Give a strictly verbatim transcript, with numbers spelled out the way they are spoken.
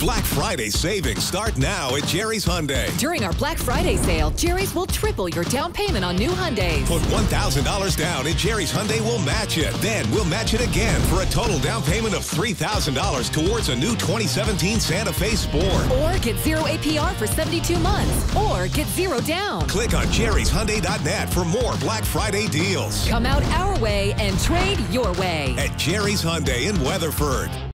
Black Friday savings start now at Jerry's Hyundai. During our Black Friday sale, Jerry's will triple your down payment on new Hyundais. Put one thousand dollars down and Jerry's Hyundai will match it. Then we'll match it again for a total down payment of three thousand dollars towards a new twenty seventeen Santa Fe Sport. Or get zero A P R for seventy-two months. Or get zero down. Click on jerrys hyundai dot net for more Black Friday deals. Come out our way and trade your way. At Jerry's Hyundai in Weatherford.